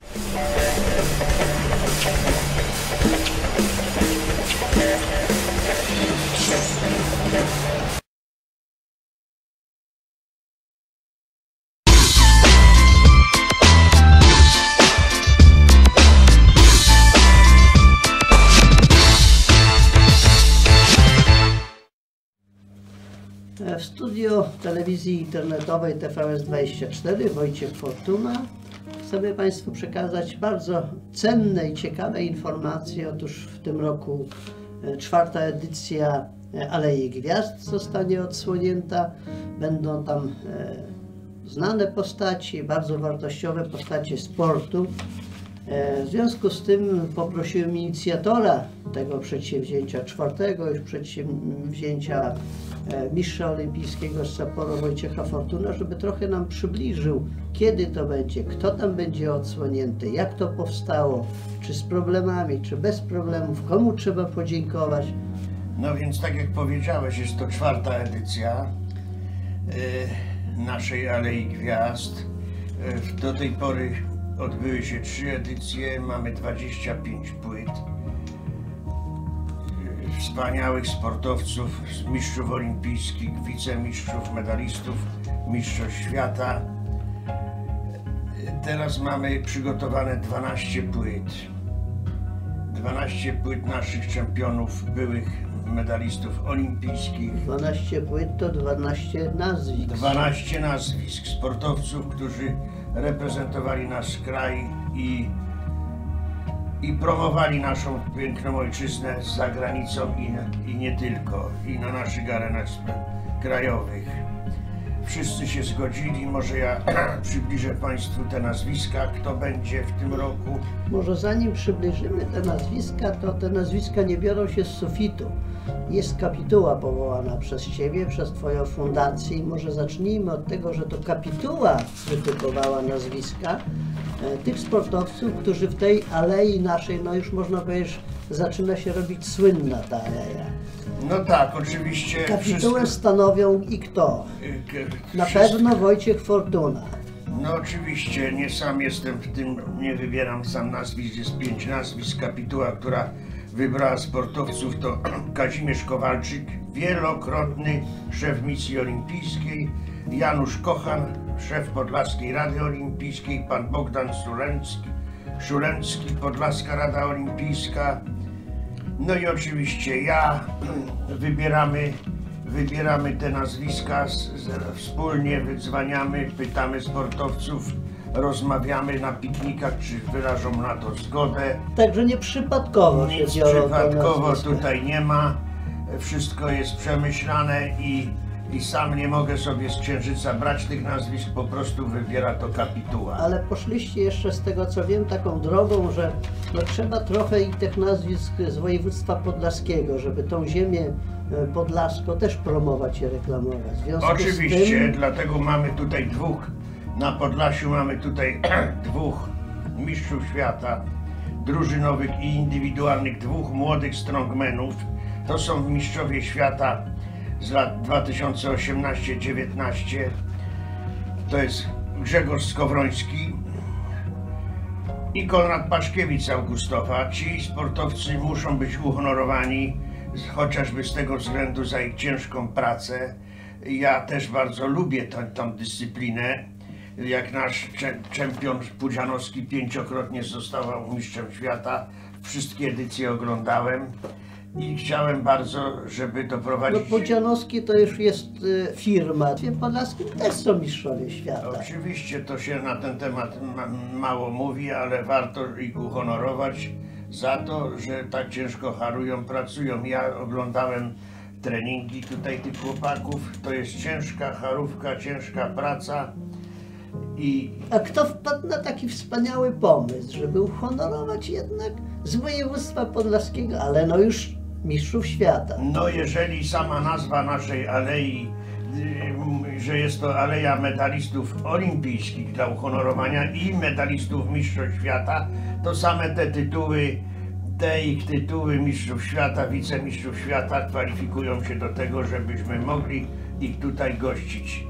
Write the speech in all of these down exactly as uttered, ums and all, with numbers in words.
W studio telewizji internetowej T V S dwadzieścia cztery Wojciech Fortuna. Chcemy Państwu przekazać bardzo cenne i ciekawe informacje. Otóż w tym roku czwarta edycja Alei Gwiazd zostanie odsłonięta. Będą tam znane postaci, bardzo wartościowe postacie sportu. W związku z tym poprosiłem inicjatora tego przedsięwzięcia, czwartego już przedsięwzięcia, mistrza olimpijskiego z Sapporo Wojciecha Fortuna, żeby trochę nam przybliżył, kiedy to będzie, kto tam będzie odsłonięty, jak to powstało, czy z problemami, czy bez problemów, komu trzeba podziękować. No więc tak jak powiedziałeś, jest to czwarta edycja y, naszej Alei Gwiazd. Y, do tej pory odbyły się trzy edycje, mamy dwadzieścia pięć płyt. Wspaniałych sportowców, mistrzów olimpijskich, wicemistrzów, medalistów, mistrzów świata. Teraz mamy przygotowane dwanaście płyt. dwanaście płyt naszych czempionów, byłych medalistów olimpijskich. dwanaście płyt to dwanaście nazwisk. dwanaście nazwisk sportowców, którzy reprezentowali nasz kraj i i promowali naszą piękną ojczyznę za granicą i, i nie tylko, i na naszych arenach krajowych. Wszyscy się zgodzili, może ja przybliżę Państwu te nazwiska, kto będzie w tym roku. Może zanim przybliżymy te nazwiska, to te nazwiska nie biorą się z sufitu. Jest kapituła powołana przez Ciebie, przez Twoją fundację i może zacznijmy od tego, że to kapituła wytypowała nazwiska tych sportowców, którzy w tej alei naszej, no już można powiedzieć, zaczyna się robić słynna ta aleja. No tak, oczywiście. Kapitułę wszystko... stanowią i kto? Na wszystko... pewno Wojciech Fortuna. No oczywiście, nie sam jestem w tym, nie wybieram sam nazwisk, jest pięć nazwisk. Kapituła, która wybrała sportowców, to Kazimierz Kowalczyk, wielokrotny szef misji olimpijskiej, Janusz Kochan, szef Podlaskiej Rady Olimpijskiej, pan Bogdan Szulencki, Szulencki, Podlaska Rada Olimpijska. No i oczywiście ja, wybieramy, wybieramy te nazwiska, z, z, wspólnie wydzwaniamy, pytamy sportowców, rozmawiamy na piknikach, czy wyrażą na to zgodę. Także nie przypadkowo się Nic biorą przypadkowo tutaj nie ma, wszystko jest przemyślane i I sam nie mogę sobie z księżyca brać tych nazwisk, po prostu wybiera to kapituła. Ale poszliście jeszcze, z tego co wiem, taką drogą, że no, trzeba trochę i tych nazwisk z województwa podlaskiego, żeby tą ziemię podlaską też promować i reklamować. Oczywiście, tym... dlatego mamy tutaj dwóch, na Podlasiu mamy tutaj dwóch mistrzów świata, drużynowych i indywidualnych, dwóch młodych strongmenów. To są mistrzowie świata z lat dwa tysiące osiemnaście do dziewiętnaście. To jest Grzegorz Skowroński i Konrad Paszkiewicz z Augustowa. Ci sportowcy muszą być uhonorowani, chociażby z tego względu za ich ciężką pracę. Ja też bardzo lubię tę, tę dyscyplinę. Jak nasz czempion Pudzianowski pięciokrotnie został mistrzem świata, wszystkie edycje oglądałem. I chciałem bardzo, żeby doprowadzić... No Pudzianowski to już jest y, firma. W Podlaskim też są mistrzowie świata. Oczywiście to się na ten temat ma, mało mówi, ale warto ich uhonorować za to, że tak ciężko harują, pracują. Ja oglądałem treningi tutaj tych chłopaków. To jest ciężka charówka, ciężka praca. I... A kto wpadł na taki wspaniały pomysł, żeby uhonorować jednak z województwa podlaskiego, ale no już mistrzów świata? No jeżeli sama nazwa naszej alei, że jest to aleja medalistów olimpijskich dla uhonorowania i medalistów mistrzów świata, to same te tytuły, te ich tytuły mistrzów świata, wicemistrzów świata kwalifikują się do tego, żebyśmy mogli ich tutaj gościć.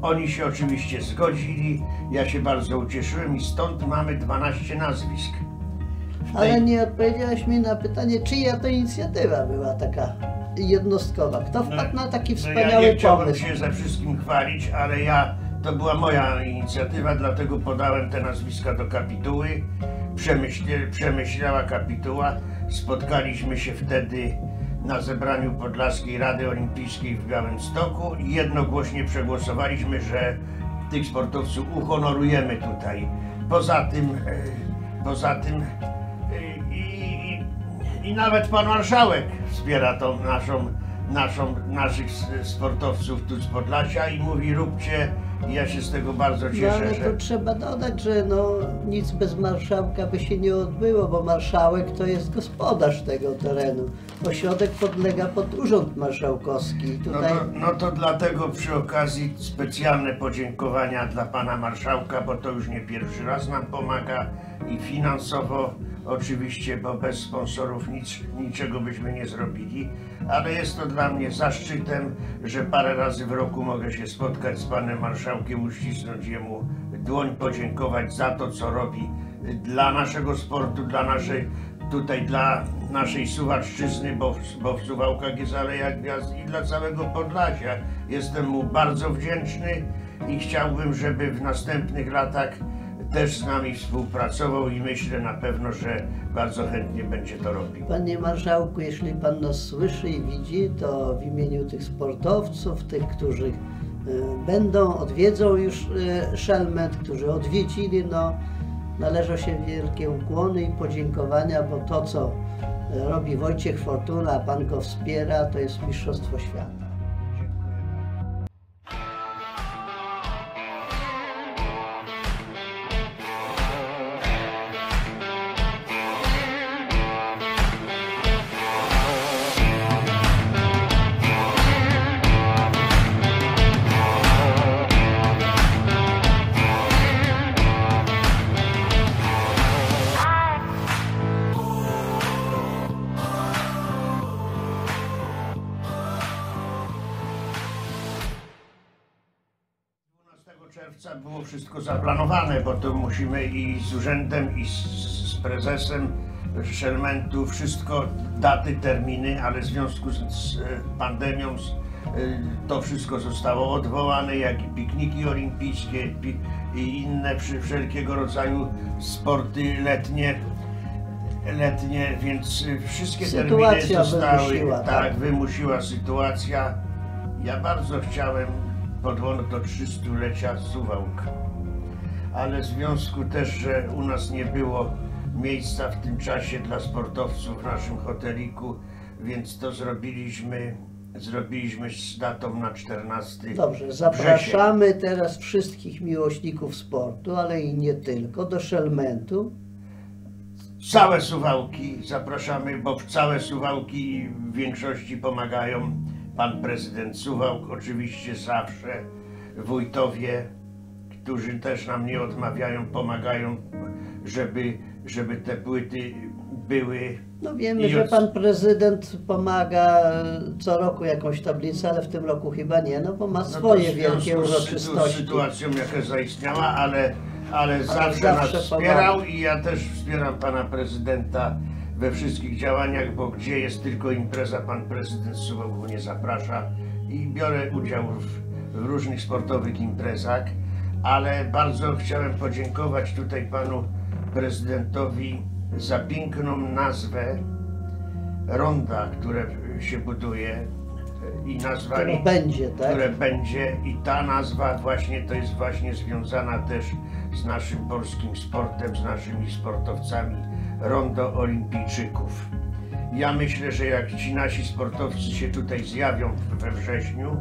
Oni się oczywiście zgodzili, ja się bardzo ucieszyłem i stąd mamy dwanaście nazwisk. W Ale tej- nie odpowiedziałeś mi na pytanie, czyja to inicjatywa była taka jednostkowa. Kto wpadł na taki No ja wspaniały nie chciałbym pomysł? się ze wszystkim chwalić, ale ja, to była moja inicjatywa, dlatego podałem te nazwiska do kapituły. Przemyśle, przemyślała kapituła. Spotkaliśmy się wtedy na zebraniu Podlaskiej Rady Olimpijskiej w Białymstoku i jednogłośnie przegłosowaliśmy, że tych sportowców uhonorujemy tutaj. Poza tym, e, poza tym e, i, i, i nawet pan marszałek wspiera tą naszą, naszą, naszych s- sportowców tu z Podlasia i mówi róbcie. I ja się z tego bardzo No cieszę, ale że... to trzeba dodać, że no, nic bez marszałka by się nie odbyło, bo marszałek to jest gospodarz tego terenu. Ośrodek podlega pod urząd marszałkowski. I No tutaj to, no to dlatego przy okazji specjalne podziękowania dla pana marszałka, bo to już nie pierwszy raz nam pomaga i finansowo oczywiście, bo bez sponsorów nic, niczego byśmy nie zrobili, ale jest to dla mnie zaszczytem, że parę razy w roku mogę się spotkać z panem marszałkiem, uścisnąć jemu dłoń, podziękować za to, co robi dla naszego sportu, dla naszej, tutaj dla naszej Suwalszczyzny, bo, w- bo w Suwałkach jest Aleja Gwiazd i dla całego Podlasia. Jestem mu bardzo wdzięczny i chciałbym, żeby w następnych latach też z nami współpracował i myślę na pewno, że bardzo chętnie będzie to robił. Panie marszałku, jeśli pan nas słyszy i widzi, to w imieniu tych sportowców, tych, którzy e, będą, odwiedzą już e, Szelmet, którzy odwiedzili, no należą się wielkie ukłony i podziękowania, bo to, co e, robi Wojciech Fortuna, a pan go wspiera, to jest mistrzostwo świata. dwunastego czerwca było wszystko zaplanowane, bo to musimy i z urzędem, i z, z prezesem Szelmentu, wszystko, daty, terminy, ale w związku z, z pandemią z, to wszystko zostało odwołane, jak i pikniki olimpijskie pi, i inne przy, wszelkiego rodzaju sporty letnie. letnie, więc wszystkie Sytuacja terminy zostały, wymusiła, tak, tak. wymusiła sytuacja. Ja bardzo chciałem podłączyć do trzystulecia Suwałk, ale w związku też, że u nas nie było miejsca w tym czasie dla sportowców w naszym hoteliku, więc to zrobiliśmy, zrobiliśmy z datą na czternastego Dobrze, września. zapraszamy teraz wszystkich miłośników sportu, ale i nie tylko, do Szelmentu. Całe Suwałki zapraszamy, bo w całe Suwałki w większości pomagają. Pan prezydent Suwałk oczywiście zawsze, wójtowie, którzy też nam nie odmawiają, pomagają, żeby, żeby te płyty były. No wiemy, I że od- pan prezydent pomaga co roku jakąś tablicę, ale w tym roku chyba nie, no bo ma No to swoje w wielkie związku z sytu- uroczystości. sytuacją, jaka zaistniała, ale, ale zawsze, zawsze nas wspierał pomaga. i ja też wspieram pana prezydenta we wszystkich działaniach, bo gdzie jest tylko impreza, pan prezydent Suwałku nie zaprasza i biorę udział w, w różnych sportowych imprezach, ale bardzo chciałem podziękować tutaj panu prezydentowi za piękną nazwę ronda, które się buduje i nazwali, Które będzie, tak? które będzie i ta nazwa właśnie to jest właśnie związana też z naszym polskim sportem, z naszymi sportowcami, Rondo Olimpijczyków. Ja myślę, że jak ci nasi sportowcy się tutaj zjawią we wrześniu,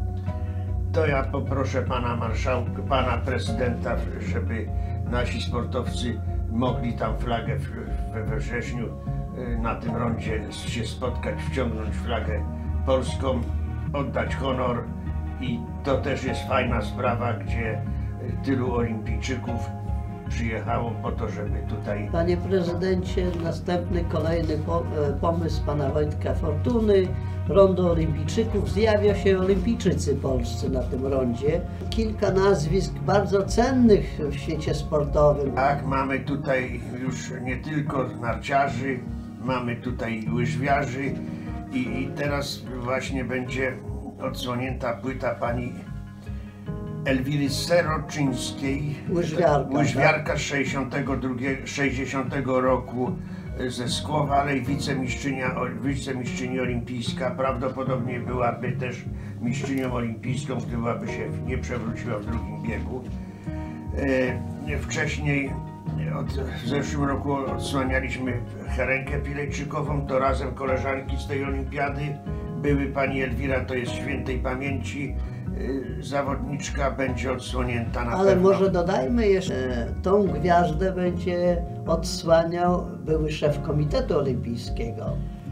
to ja poproszę pana marszałka, pana prezydenta, żeby nasi sportowcy mogli tam flagę w- we we wrześniu y, na tym rondzie się spotkać, wciągnąć flagę polską, oddać honor i to też jest fajna sprawa, gdzie y, tylu olimpijczyków przyjechało po to, żeby tutaj... Panie prezydencie, następny, kolejny po, e, pomysł pana Wojtka Fortuny, rondo olimpijczyków. Zjawia się olimpijczycy polscy na tym rondzie. Kilka nazwisk bardzo cennych w świecie sportowym. Tak, mamy tutaj już nie tylko narciarzy, mamy tutaj łyżwiarzy i, i teraz właśnie będzie odsłonięta płyta pani Elwiry Seroczyńskiej, Łyżwiarka, łyżwiarka z sześćdziesiątego drugiego, sześćdziesiątego roku ze Skłowa, ale i wicemistrzynia, wicemistrzyni olimpijska. Prawdopodobnie byłaby też mistrzynią olimpijską, gdyby się nie przewróciła w drugim biegu. E, wcześniej, od, w zeszłym roku odsłanialiśmy Herenkę Pilejczykową, to razem koleżanki z tej olimpiady były. Pani Elwira to jest świętej pamięci zawodniczka, będzie odsłonięta na Ale pewno. może dodajmy jeszcze, tą gwiazdę będzie odsłaniał były szef Komitetu Olimpijskiego.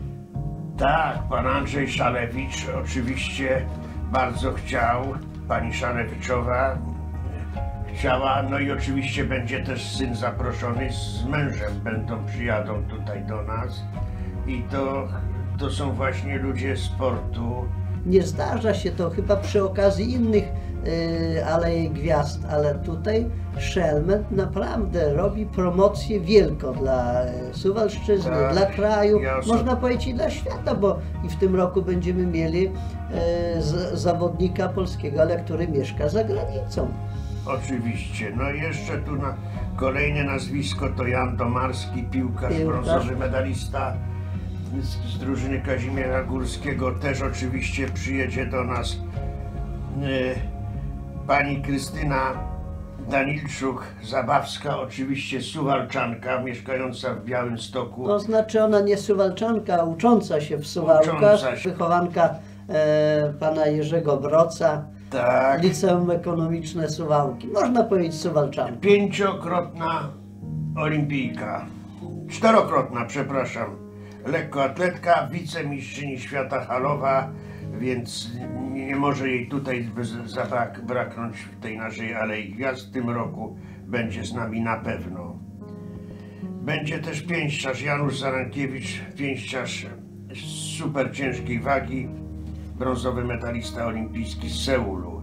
Tak, pan Andrzej Szalewicz oczywiście bardzo chciał, pani Szalewiczowa chciała, no i oczywiście będzie też syn zaproszony z mężem, będą, przyjadą tutaj do nas i to, to są właśnie ludzie sportu. Nie zdarza się to chyba przy okazji innych yy, Alei Gwiazd, ale tutaj Szelmet naprawdę robi promocję wielką dla Suwalszczyzny, Tak, dla kraju, ja osob- można powiedzieć i dla świata, bo i w tym roku będziemy mieli yy, z, zawodnika polskiego, ale który mieszka za granicą. Oczywiście, no i jeszcze tu na kolejne nazwisko to Jan Domarski, piłkarz, Piłkarz. brązowy medalista z, z drużyny Kazimierza Górskiego, też oczywiście przyjedzie do nas. E, pani Krystyna Danilczuk, Zabawska, oczywiście Suwalczanka, mieszkająca w Białymstoku. To znaczy ona nie Suwalczanka, a ucząca się w Suwałkach, Ucząca się. wychowanka e, pana Jerzego Broca, Tak, Liceum Ekonomiczne Suwałki, można powiedzieć Suwalczanka. pięciokrotna olimpijka, czterokrotna, przepraszam, lekkoatletka, wicemistrzyni świata halowa, więc nie może jej tutaj zabraknąć w tej naszej Alei Gwiazd. W tym roku będzie z nami na pewno. Będzie też pięściarz Janusz Zarankiewicz, pięściarz super ciężkiej wagi, brązowy medalista olimpijski z Seulu.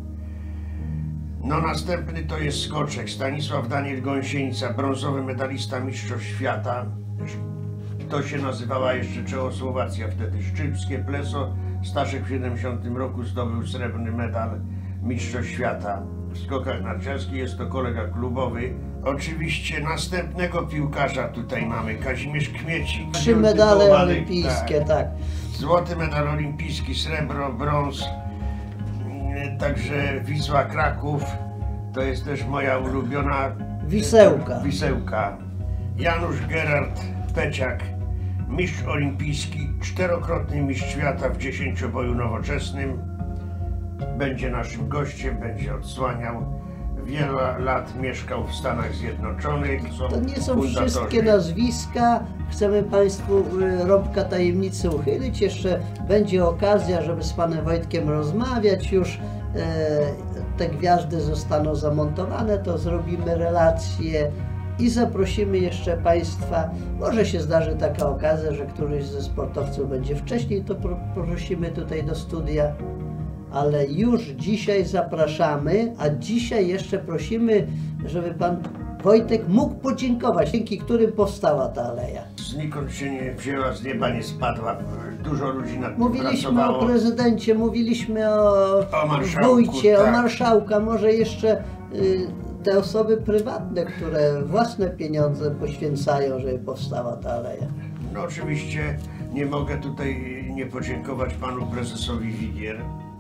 No następny to jest skoczek Stanisław Daniel Gąsienica, brązowy medalista mistrzostw świata. To się nazywała jeszcze Czechosłowacja wtedy. Szczypskie Pleso, Staszek w siedemdziesiątym roku zdobył srebrny medal mistrzostw świata. W skokach narciarskich jest to kolega klubowy. Oczywiście następnego piłkarza tutaj mamy, Kazimierz Kmiecik. Trzy medale Tytułowany, olimpijskie, tak. tak. Złoty medal olimpijski, srebro, brąz. Także Wisła Kraków, to jest też moja ulubiona Wisełka. Wisełka. Janusz Gerard Peciak, mistrz olimpijski, czterokrotny mistrz świata w dziesięcioboju nowoczesnym. Będzie naszym gościem, będzie odsłaniał. Wiele lat mieszkał w Stanach Zjednoczonych. To nie są fundatorzy. wszystkie nazwiska. Chcemy Państwu y, rąbka tajemnicy uchylić. Jeszcze będzie okazja, żeby z Panem Wojtkiem rozmawiać. Już e, te gwiazdy zostaną zamontowane, to zrobimy relacje i zaprosimy jeszcze Państwa. Może się zdarzy taka okazja, że któryś ze sportowców będzie wcześniej, to pro, prosimy tutaj do studia. Ale już dzisiaj zapraszamy, a dzisiaj jeszcze prosimy, żeby Pan Wojtek mógł podziękować, dzięki którym powstała ta aleja. Znikąd się nie wzięła, z nieba nie spadła. Dużo ludzi nad tym Mówiliśmy pracowało. o prezydencie, mówiliśmy o, O marszałku, wójcie, tak. o marszałka, może jeszcze y, te osoby prywatne, które własne pieniądze poświęcają, żeby powstała ta aleja. No oczywiście nie mogę tutaj nie podziękować panu prezesowi Wigier,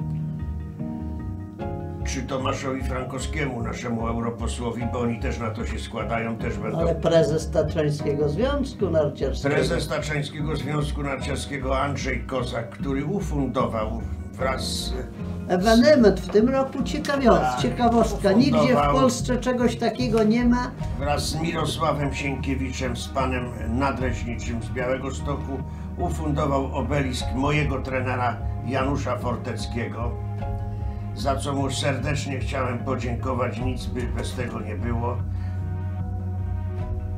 czy Tomaszowi Frankowskiemu, naszemu europosłowi, bo oni też na to się składają, też będą. Ale prezes Tatrzańskiego Związku Narciarskiego. Prezes Tatrzańskiego Związku Narciarskiego Andrzej Kozak, który ufundował wraz z... Ewenement w tym roku ciekawiostka, Tak, ciekawostka. Nigdzie w ufundował. Polsce czegoś takiego nie ma. wraz z Mirosławem Sienkiewiczem, z panem nadleśniczym z Białegostoku, ufundował obelisk mojego trenera Janusza Forteckiego, za co mu serdecznie chciałem podziękować, nic by bez tego nie było.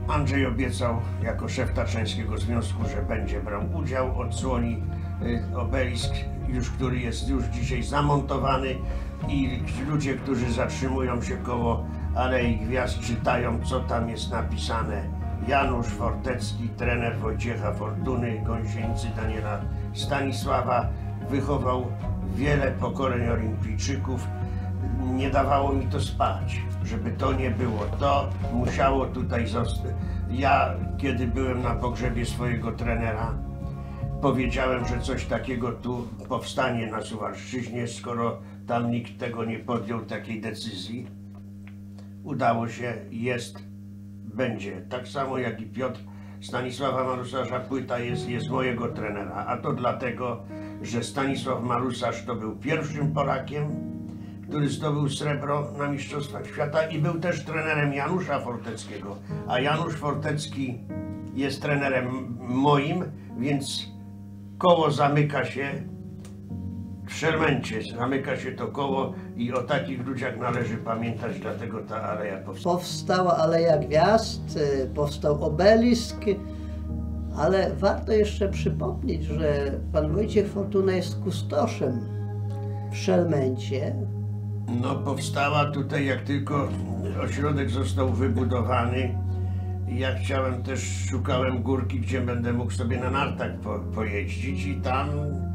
Andrzej obiecał jako szef Tatrzańskiego Związku, że będzie brał udział, odsłoni y, obelisk, już, który jest już dzisiaj zamontowany i ludzie, którzy zatrzymują się koło Alei Gwiazd, czytają, co tam jest napisane. Janusz Fortecki, trener Wojciecha Fortuny, gąsieńcy Daniela Stanisława, wychował wiele pokoleń olimpijczyków. Nie dawało mi to spać, żeby to nie było. To musiało tutaj zostać. Ja, kiedy byłem na pogrzebie swojego trenera, powiedziałem, że coś takiego tu powstanie na Suwalszczyźnie, skoro tam nikt tego nie podjął, takiej decyzji. Udało się, jest, będzie. Tak samo jak i Piotr Stanisława Marusarza, płyta jest, jest mojego trenera, a to dlatego, że Stanisław Marusarz to był pierwszym Polakiem, który zdobył srebro na Mistrzostwach Świata i był też trenerem Janusza Forteckiego, a Janusz Fortecki jest trenerem moim, więc koło zamyka się w Szelmencie, zamyka się to koło i o takich ludziach należy pamiętać, dlatego ta aleja powstała. Powstała Aleja Gwiazd, y, powstał obelisk, ale warto jeszcze przypomnieć, że pan Wojciech Fortuna jest kustoszem w Szelmencie. No, powstała tutaj, jak tylko ośrodek został wybudowany. Ja chciałem też, szukałem górki, gdzie będę mógł sobie na nartach po, pojeździć i tam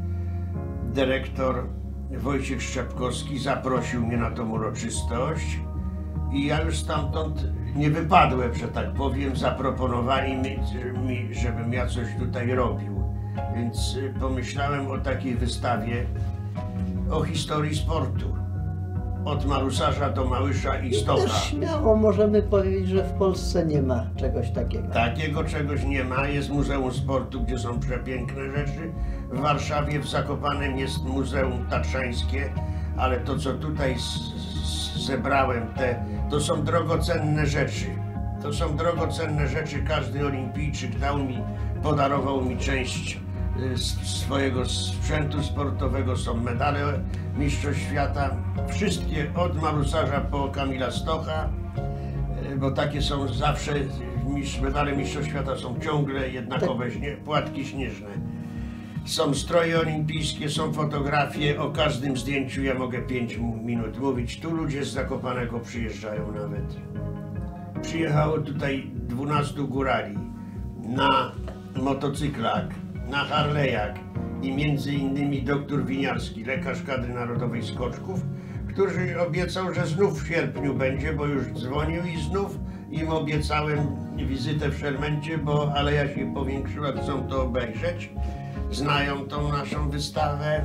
dyrektor Wojciech Szczepkowski zaprosił mnie na tą uroczystość i ja już stamtąd nie wypadłem, że tak powiem. Zaproponowali mi, mi żebym ja coś tutaj robił, więc pomyślałem o takiej wystawie o historii sportu. Od Marusarza do Małysza i Stocha. Też śmiało możemy powiedzieć, że w Polsce nie ma czegoś takiego. Takiego czegoś nie ma. Jest Muzeum Sportu, gdzie są przepiękne rzeczy. W Warszawie, w Zakopanem jest Muzeum Tatrzańskie, ale to, co tutaj zebrałem, te, to są drogocenne rzeczy. To są drogocenne rzeczy. Każdy olimpijczyk dał mi, podarował mi część swojego sprzętu sportowego. Są medale Mistrzostw Świata, wszystkie od Marusarza po Kamila Stocha, bo takie są zawsze, medale Mistrzostw Świata są ciągle jednakowe, płatki śnieżne. Są stroje olimpijskie, są fotografie, o każdym zdjęciu ja mogę pięć minut mówić. Tu ludzie z Zakopanego przyjeżdżają nawet. Przyjechało tutaj dwunastu górali na motocyklach, na Harley'ach i między innymi doktor Winiarski, lekarz kadry narodowej skoczków, który obiecał, że znów w sierpniu będzie, bo już dzwonił i znów im obiecałem wizytę w Szelmencie, bo aleja się powiększyła, chcą to obejrzeć, znają tą naszą wystawę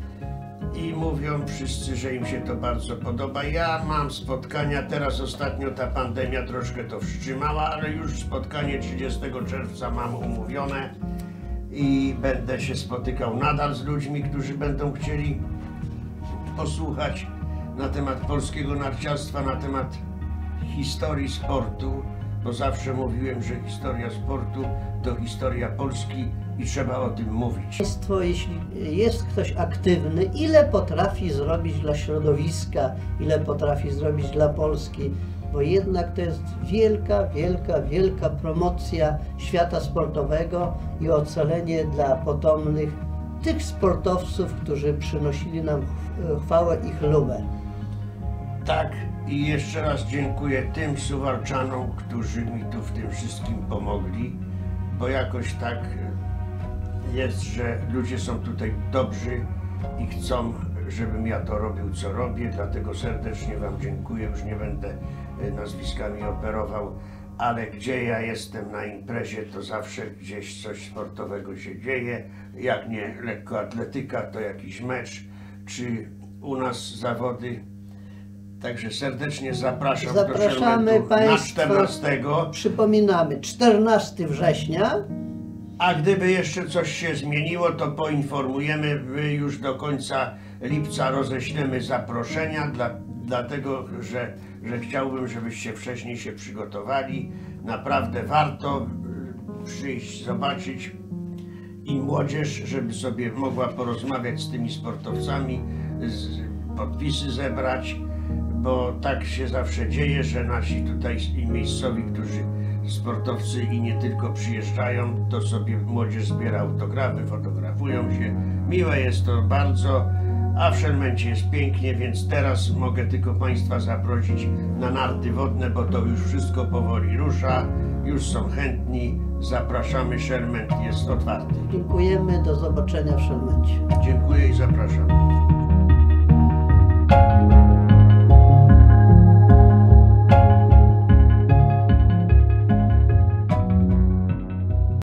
i mówią wszyscy, że im się to bardzo podoba. Ja mam spotkania, teraz ostatnio ta pandemia troszkę to wstrzymała, ale już spotkanie trzydziestego czerwca mam umówione i będę się spotykał nadal z ludźmi, którzy będą chcieli posłuchać na temat polskiego narciarstwa, na temat historii sportu, bo zawsze mówiłem, że historia sportu to historia Polski i trzeba o tym mówić. Państwo, jeśli jest ktoś aktywny, ile potrafi zrobić dla środowiska, ile potrafi zrobić dla Polski, bo jednak to jest wielka, wielka, wielka promocja świata sportowego i ocalenie dla potomnych tych sportowców, którzy przynosili nam chwałę i chlubę. Tak, i jeszcze raz dziękuję tym Suwalczanom, którzy mi tu w tym wszystkim pomogli, bo jakoś tak jest, że ludzie są tutaj dobrzy i chcą, żebym ja to robił, co robię, dlatego serdecznie wam dziękuję, już nie będę nazwiskami operował, ale gdzie ja jestem na imprezie, to zawsze gdzieś coś sportowego się dzieje, jak nie lekkoatletyka, to jakiś mecz, czy u nas zawody. Także serdecznie zapraszam Zapraszamy do Szelmentu Państwa, na czternastego. Przypominamy, czternastego września. A gdyby jeszcze coś się zmieniło, to poinformujemy. My już do końca lipca roześlemy zaproszenia, dla, dlatego że, że chciałbym, żebyście wcześniej się przygotowali. Naprawdę warto przyjść, zobaczyć i młodzież, żeby sobie mogła porozmawiać z tymi sportowcami, z, podpisy zebrać, bo tak się zawsze dzieje, że nasi tutaj miejscowi, którzy sportowcy i nie tylko przyjeżdżają, to sobie młodzież zbiera autografy, fotografują się. Miłe jest to bardzo, a w Szelmencie jest pięknie, więc teraz mogę tylko Państwa zaprosić na narty wodne, bo to już wszystko powoli rusza, już są chętni. Zapraszamy, Szelment jest otwarty. Dziękujemy, do zobaczenia w Szelmencie. Dziękuję i zapraszam.